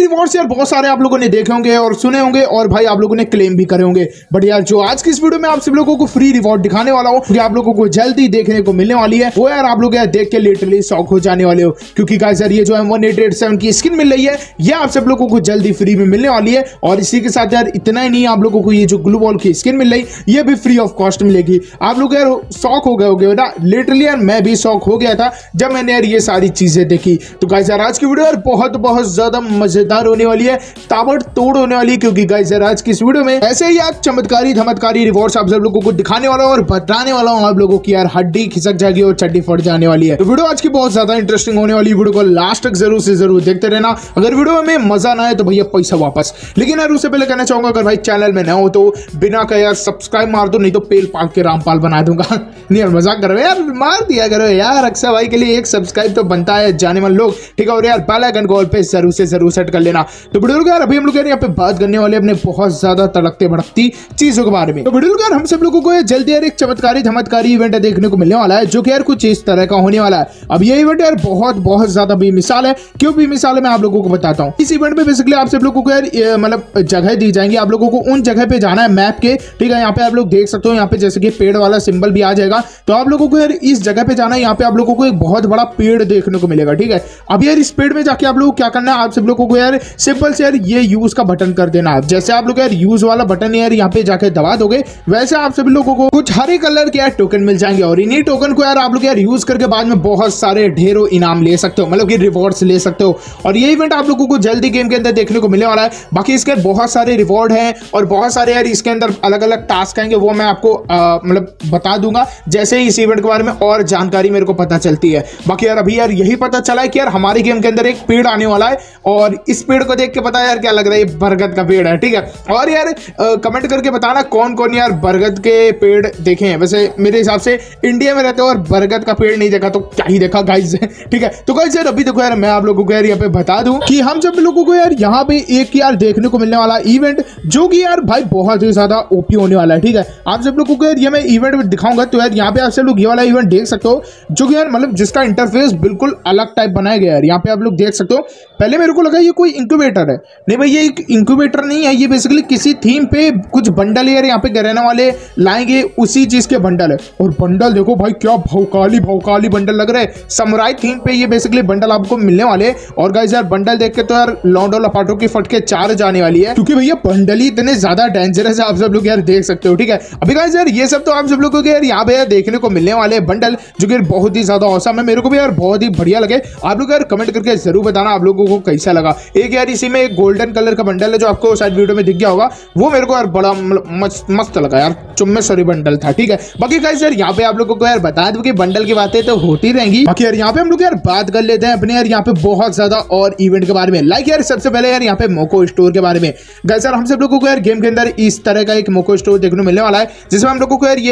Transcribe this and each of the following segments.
Rewards यार बहुत सारे आप लोगों ने देखे होंगे और सुने होंगे और भाई आप लोगों ने क्लेम भी करे होंगे, बट यार जो आज की इस वीडियो में आप सब लोगों को फ्री रिवॉर्ड दिखाने वाला हूँ कि आप लोगों को जल्दी देखने को मिलने वाली है, वो यार आप लोग यार देख के लिटरली शॉक हो जाने वाले हो। क्योंकि गाइस यार ये जो है 1887 की स्किन मिल रही है, ये आप सब लोगों को जल्दी फ्री में मिलने वाली है। और इसी के साथ यार इतना ही नहीं, आप लोगों को ये जो ग्लू बॉल की स्किन मिल रही ये भी फ्री ऑफ कॉस्ट मिलेगी। आप लोग यार शॉक हो गए होगे ना, लिटरली यार मैं भी शॉक हो गया था जब मैंने यार ये सारी चीजें देखी। तो गाइस यार आज की वीडियो यार बहुत ज्यादा मजेदार होने वाली है, ताबड़तोड़ होने वाली है। क्योंकि गाइस यार आज की इस वीडियो में ऐसे ही यार चमत्कारी धमत्कारी रिवॉर्ड्स आप सब लोगों को दिखाने वाला हूं और बताने वाला हूं आप लोगों की यार हड्डी खिसक जाएगी और चड्डी फट जाने वाली है। तो वीडियो आज की बहुत ज्यादा इंटरेस्टिंग होने वाली है, वीडियो को लास्ट तक जरूर से जरूर देखते रहना। अगर वीडियो में मजा ना आए तो भैया पैसा वापस। लेकिन यार उससे पहले कहना चाहूंगा, अगर भाई चैनल में ना हो तो बिना कहे यार सब्सक्राइब मार दो, नहीं तो पेल पाल के रामपाल बना दूंगा। नहीं यार मजाक करो यार, मार दिया करो यार। अक्सर भाई के लिए एक सब्सक्राइब तो बनता है जाने मन लोग, ठीक है। और यार बेल आइकन कॉल पे जरूर से जरूर सेट कर लेना। तो वीडियो यार अभी हम लोग यहाँ पे बात करने वाले अपने बहुत ज्यादा तड़कते भड़कती चीजों के बारे में। तो वीडियो यार हम सब लोगों को जल्दी यार एक चमत्कारी धमत्कारी इवेंट देखने को मिलने वाला है, जो कि यार कुछ इस तरह का होने वाला है। अब ये इवेंट यार बहुत ज्यादा बेमिसाल है। क्यों बेमिसाल है मैं आप लोगों को बताता हूँ। इस इवेंट में बेसिकली आप सब लोगों को यार मतलब जगह दी जाएंगी, आप लोगों को उन जगह पे जाना है मैप के, ठीक है। यहाँ पे आप लोग देख सकते हो, यहाँ पे जैसे कि पेड़ वाला सिंबल भी आ जाएगा, तो आप लोगों को यार इस जगह पे जाना है। यहाँ पे आप लोगों को एक बहुत बड़ा पेड़ देखने को मिलेगा, ठीक है। अब यार इस पेड़ में जाके आप लोगों को क्या करना है, आप सब लोगों को यार सिंपल से यार ये यूज का बटन कर देना है। जैसे आप लोग यार यूज वाला बटन यार यहाँ पे जाके दबा दोगे, वैसे आप सभी लोगों को कुछ हरे कलर के यार टोकन मिल जाएंगे। और इन्हीं टोकन को यार आप लोग यार यूज करके बाद में बहुत सारे ढेरों इनाम ले सकते हो, मतलब कि रिवॉर्ड्स ले सकते हो। और ये इवेंट आप लोगों को जल्दी गेम के अंदर देखने को मिलने वाला है। बाकी इसके बहुत सारे रिवॉर्ड हैं और बहुत सारे यार इसके अंदर अलग अलग टास्क आएंगे, वो मैं आपको मतलब बता दूंगा जैसे ही इस इवेंट के बारे में और जानकारी मेरे को पता चलती है। बाकी यार अभी यार यही पता चला है कि यार हमारे गेम के अंदर एक पेड़ आने वाला है, और इस पेड़ को देख के पता है यार क्या लग रहा है, ये बरगद का पेड़ है, ठीक है। और यार कमेंट करके बताना कौन कौन यार बरगद के पेड़ देखे हैं। वैसे मेरे हिसाब से इंडिया में रहते हो और बरगद का पेड़ नहीं देखा तो क्या ही देखा गाइस, ठीक है। तो गाइस यार अभी देखो यार मैं आप लोगों को यार यहाँ पे बता दूं कि हम सब लोगों को यार यहाँ पे एक यार देखने को मिलने वाला इवेंट, जो कि यार भाई बहुत ही ज्यादा ओपी होने वाला है, ठीक है। आप सब लोगों को यार ये मैं इवेंट में दिखाऊंगा, तो यार यहाँ पे आप सब लोग ये वाला इवेंट देख सकते हो, जो कि यार मतलब जिसका इंटरफेस बिल्कुल अलग टाइप बनाया गया है। यहाँ पे आप लोग देख सकते हो, पहले मेरे को लगा ये कोई इंक्यूबेटर है, नहीं भाई ये एक इंक्यूबेटर नहीं है, ये बेसिकली किसी थीम पे कुछ बंडल यार यहाँ पे गैरेना वाले लाएंगे, उसी चीज के बंडल है। और बंडल देखो भाई क्या भौकाली बंडल लग रहे हैं, समुराई थीम पे ये बेसिकली बंडल आपको मिलने वाले। और गाइस यार बंडल देख के तो यार लौंडो लपाटों की फटके चार जाने वाली है, क्योंकि भैया बंडल ही इतने ज्यादा डेंजरस है, आप सब लोग यार देख सकते हो, ठीक है। अभी गाइस यार ये सब तो आप सब लोगों को यार यहाँ पे यार देखने को मिलने वाले बंडल, जो कि बहुत ही ज्यादा औसम है, मेरे को भी यार बहुत ही बढ़िया लगे। आप लोग यार कमेंट करके जरूर बताना आप लोगों को कैसा लगा। एक यार इसी में एक गोल्डन कलर का बंडल है, जो आपको शायद वीडियो में दिख गया होगा, वो मेरे को यार बड़ा मस्त लगा यार, चुम्मेश्वरी बंडल था, ठीक है। बाकी गाइस यार यहाँ पे आप लोगों को यार बता दूं कि बंडल की बातें तो होती रहेंगी। बाकी यार यहाँ पे हम लोग यार बात कर लेते हैं अपने यार यहाँ पे बहुत ज्यादा और इवेंट के बारे में। लाइक यार सबसे पहले यार यहाँ पे मोको स्टोर के बारे में। गाइस यार हम सब लोगों को यार गेम के अंदर इस तरह का एक मोको स्टोर देखने को मिलने वाला है, जिसमें हम लोगों को यार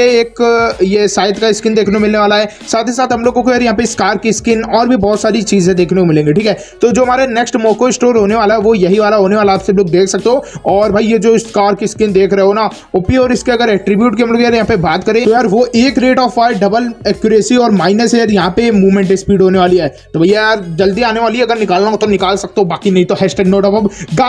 ये साइड का स्किन देखने को मिलने वाला है। साथ ही साथ हम लोगों को यार यहाँ पे स्कार की स्किन और भी बहुत सारी चीजें देखने को मिलेंगी, ठीक है। तो जो हमारे नेक्स्ट मोको स्टोर होने वाला है वो यही वाला होने वाला, आप सब लोग देख सकते हो। और भाई ये जो स्कार की स्किन देख रहे हो ना ओपी, और इसके अगर एट्रीब्यूट की हम लोग यार यहाँ पे बात करें तो यार वो एक rate of fire, double accuracy और माइनस यार यहाँ पे मूवमेंट स्पीड होने वाली है। तो भैया यार जल्दी आने वाली है, अगर निकालना हो तो निकाल सकते हो, बाकी नहीं तो hashtag no top up.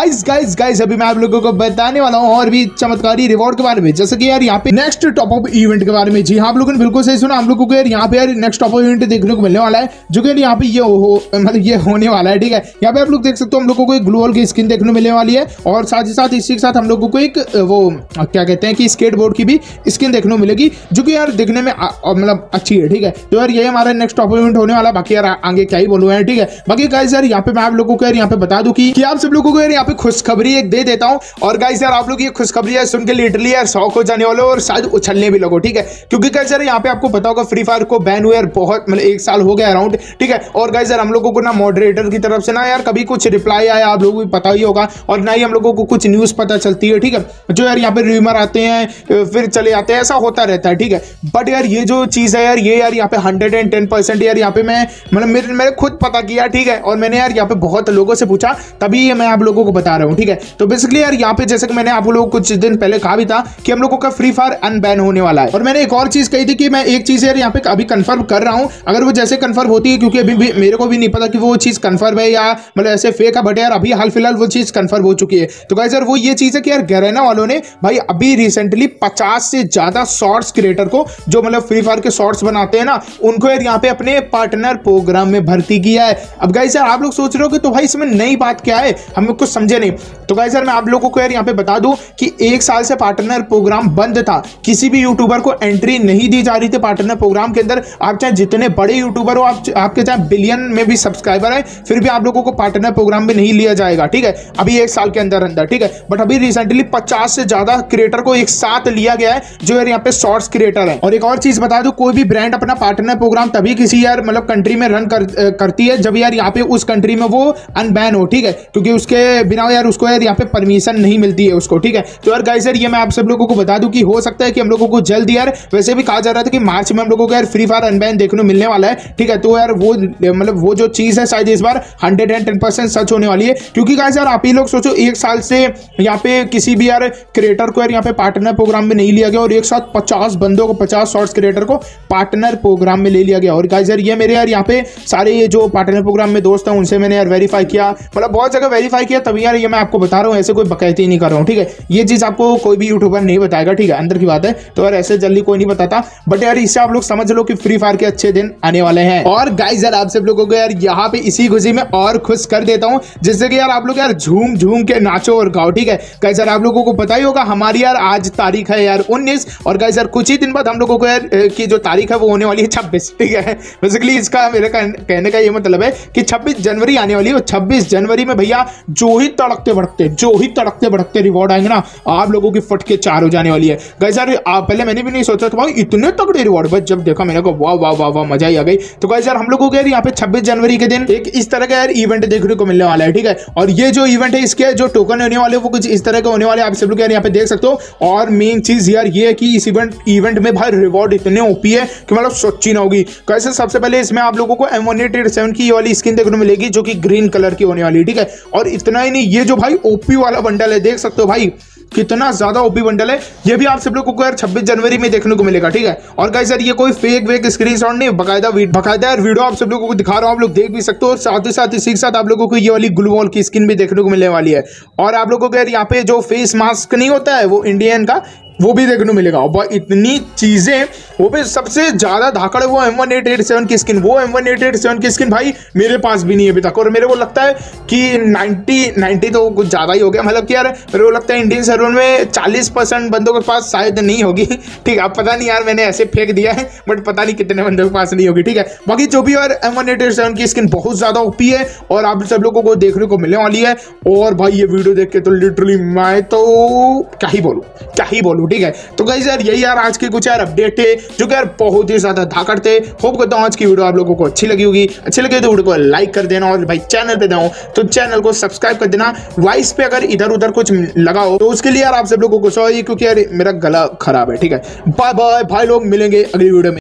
Guys अभी मैं आप लोगों को बताने वाला हूँ और भी चमत्कारी रिवॉर्ड के बारे में, जैसे कि यार यहाँ पे नेक्स्ट टॉप अप इवेंट के बारे में। जी हाँ, आप लोगों ने बिल्कुल सही सुना, हम लोगों को यार यहाँ पे यार नेक्स्ट टॉप अप इवेंट देखने को मिलने वाला है, जो कि यहाँ पे मतलब ये होने वाला है, ठीक है। यहाँ पे आप लोग देख सकते हो हम लोगों को एक ग्लू वॉल की स्किन देखने को मिलने वाली है, और साथ ही साथ इसी के साथ हम लोगों को एक वो क्या कहते हैं कि स्केटबोर्ड की भी स्किन देखने को मिलेगी, जो कि यार दिखने में मतलब अच्छी है, ठीक है। तो यार ये हमारा नेक्स्ट टॉप इवेंट होने वाला, बाकी यार आगे क्या ही बोलूं यार, ठीक है। बाकी गाइस यार यहाँ पे मैं आप लोगों को यार यहाँ पे बता दूं कि आप सब लोगों को यार यहाँ पे खुशखबरी एक दे देता हूँ। और गाइस यार आप लोग ये खुशखबरी यार सुन के लिटरली यार शौक हो जाने वाले और शायद उछलने भी लगो, ठीक है। क्योंकि गाइस यार यहाँ पे आपको पता होगा फ्री फायर को बैन हुए यार बहुत मतलब 1 साल हो गया अराउंड, ठीक है। और गाइस यार हम लोगों को ना मॉडरेटर की तरफ से ना यार कभी कुछ रिप्लाई आया आप लोगों को पता ही होगा, और ना ही हम लोगों को कुछ न्यूज पता चलती है, ठीक है। जो यार यहाँ पे रूमर आते हैं फिर चले जाते हैं, ऐसा होता रहता है, ठीक है। बट यार ये जो चीज है यार ये यार यहाँ पे 110% यार यहाँ पे मैं मतलब मेरे खुद पता किया, ठीक है। और मैंने यार यहाँ पे बहुत लोगों से पूछा, तभी मैं आप लोगों को बता रहा हूँ, ठीक है। तो बेसिकली यार यहाँ पे जैसे कि मैंने आप लोगों को कुछ दिन पहले कहा भी था कि हम लोगों का फ्री फायर अनबैन होने वाला है। और मैंने एक और चीज कही थी कि मैं एक चीज यार यहाँ पे अभी कंफर्म कर रहा हूँ, अगर वो जैसे कंफर्म होती है, क्योंकि अभी भी मेरे को भी नहीं पता कि वो चीज कंफर्म है या मतलब ऐसे फेक है, बट यार अभी हाल फिलहाल वो चीज कंफर्म हो चुकी है। तो गाइस यार वो ये चीज है कि यार गैरेना वालों ने भाई अभी रिसेंटली 50 से ज्यादा शॉर्ट्स क्रिएटर को, जो मतलब फ्री फायर के शॉर्ट्स बनाते हैं ना, उनको यार यहाँ पे अपने पार्टनर प्रोग्राम में भर्ती किया है। अब गाइस यार आप लोग सोच रहे हो कि तो भाई इसमें नई बात क्या है, हम लोग कुछ समझे नहीं। तो गाइस यार मैं आप लोगों को यार यहाँ पे बता दूं कि 1 साल से पार्टनर प्रोग्राम बंद था, किसी भी यूट्यूबर को एंट्री नहीं दी जा रही थी पार्टनर प्रोग्राम के अंदर। आप चाहे जितने बड़े यूट्यूबर हो, आपके चाहे बिलियन में भी सब्सक्राइबर है, फिर भी आप लोगों को पार्टनर प्रोग्राम में नहीं लिया जाएगा, ठीक है, अभी 1 साल के अंदर अंदर, ठीक है। बट अभी रिसेंटली 50 से ज्यादा क्रिएटर को एक साथ लिया गया है जो यार यहाँ पे शॉर्ट्स क्रिएटर है। और एक और चीज बता दो, कोई भी ब्रांड अपना पार्टनर प्रोग्राम तभी किसी यार मतलब कंट्री में रन करती है जब यार यहाँ पे उस कंट्री में वो अनबैन हो, ठीक है, क्योंकि उसके बिना यार उसको यार यहाँ पे परमिशन नहीं मिलती है उसको, ठीक है। तो यार गाइस यार ये मैं आप सब लोगों को बता दूं कि हो सकता है कि हम लोगों को जल्द यार, वैसे भी कहा जा रहा था कि मार्च में हम लोगों को यार फ्री फायर अनबैन देखने को मिलने वाला है, ठीक है। तो यार वो मतलब वो जो चीज है शायद इस बार 110% सच होने वाली है, क्योंकि गाइस यार आप ही लोग सोचो 1 साल से यहाँ पे किसी भी यार क्रिएटर को यार यहाँ पे पार्टनर प्रोग्राम में नहीं लिया गया और एक साथ 50 बंदों को, 50 शॉर्ट्स क्रिएटर को पार्टनर प्रोग्राम में ले लिया गया। और गाइस यार ये मेरे यार यहाँ पे सारे ये जो पार्टनर प्रोग्राम में दोस्त हैं उनसे मैंने यार वेरीफाई किया, मतलब बहुत जगह वेरीफाई किया, तभी यार ये मैं आपको बता रहा हूँ, ऐसे कोई बकैती नहीं कर रहा हूँ, ठीक है। ये चीज आपको कोई भी यूट्यूबर नहीं बताएगा, ठीक है, अंदर की बात है, तो यार ऐसे जल्दी कोई नहीं बताता। बट यार इससे आप लोग समझ लो कि फ्री फायर के अच्छे दिन आने वाले हैं। और गाइस यार आप सब लोगों को यार यहाँ पे इसी खुशी में और खुश कर देता हूँ, जिससे कि यार आप लोग यार झूम झूम के नाचो और गाओ, ठीक है। गाइस यार आप लोगों को पता ही होगा हमारी यार आज तारीख है यार 19, और गाइस यार कुछ ही दिन बाद हम लोगों को यार की जो तारीख है वो होने वाली है 26, ठीक है। बेसिकली इसका मेरे कहने का ये मतलब है कि 26 जनवरी आने वाली है, और 26 जनवरी में भैया जो ही तड़कते भड़कते रिवॉर्ड आएंगे ना, आप लोगों की फटके 4 हो जाने वाली है। गाइस यार पहले मैंने भी नहीं सोचा था भाई इतने तगड़े रिवॉर्ड, बस जब देखा मैंने कहा वाह वाह वाह वाह मजा ही आ गई। तो गाइस यार हम लोगों को यार यहाँ पे 26 जनवरी के दिन एक इस तरह का यार इवेंट देखने को मिलने वाला है, ठीक है। और ये जो इवेंट है इसके जो टोकन होने वाले वो कुछ इस तरह के होने वाले, आप सब लोग यार यहाँ पे देख सकते हो। और मेन चीज यार ये है कि इस इवेंट में भाई रिवॉर्ड इतने ओपी है कि मतलब सोची ना होगी। कैसे सबसे पहले इसमें आप लोगों को M187 की ये वाली स्किन देखने को मिलेगी जो कि ग्रीन कलर की होने वाली है, ठीक है। और इतना ही नहीं, ये जो भाई ओपी वाला बंडल है देख सकते हो भाई कितना ज्यादा ओपी बंडल है, ये भी आप सब लोगों को यार 26 जनवरी में देखने को मिलेगा, ठीक है। और गाइस यार ये कोई फेक वेक स्क्रीनशॉट नहीं, बकायदा यार वीडियो आप सब लोगों को दिखा रहा हूं, आप लोग देख भी सकते हो। साथ ही इसी के साथ आप लोगों को ये वाली ग्लू वॉल की स्किन भी देखने को मिलने वाली है। और आप लोगों को यार यहाँ पे जो फेस मास्क नहीं होता है वो इंडियन का, वो भी देखने को मिलेगा। और इतनी चीजें, वो भी सबसे ज्यादा धाकड़ है वो M1887 की स्किन, वो M1887 की स्किन भाई मेरे पास भी नहीं है अभी तक। और मेरे को लगता है कि 90 तो कुछ ज्यादा ही हो गया, मतलब कि यार मेरे को लगता है इंडियन सर्वर में 40% बंदों के पास शायद नहीं होगी, ठीक है। अब पता नहीं यार मैंने ऐसे फेंक दिया है, बट पता नहीं कितने बंदों के पास नहीं होगी, ठीक है। बाकी जो भी यार M1887 की स्किन बहुत ज्यादा ओपी है और आप सब लोगों को देखने को मिलने वाली है। और भाई ये वीडियो देख के तो लिटरली मैं तो क्या ही बोलूं, ठीक है। तो गाइस यार यही यार आज के कुछ यार अपडेट थे जो कि यार बहुत ही ज्यादा धाकड़ थे। होप करता हूं आज की वीडियो आप लोगों को अच्छी लगी होगी, अच्छी लगी तो वीडियो को लाइक कर देना, और भाई चैनल पे नए हो तो चैनल को सब्सक्राइब कर देना। वॉइस पे अगर इधर उधर कुछ लगा हो तो उसके लिए यार आप सब लोगों को सॉरी, क्योंकि यार मेरा गला खराब है, ठीक है। बाय बाय भाई लोग, मिलेंगे अगली वीडियो में।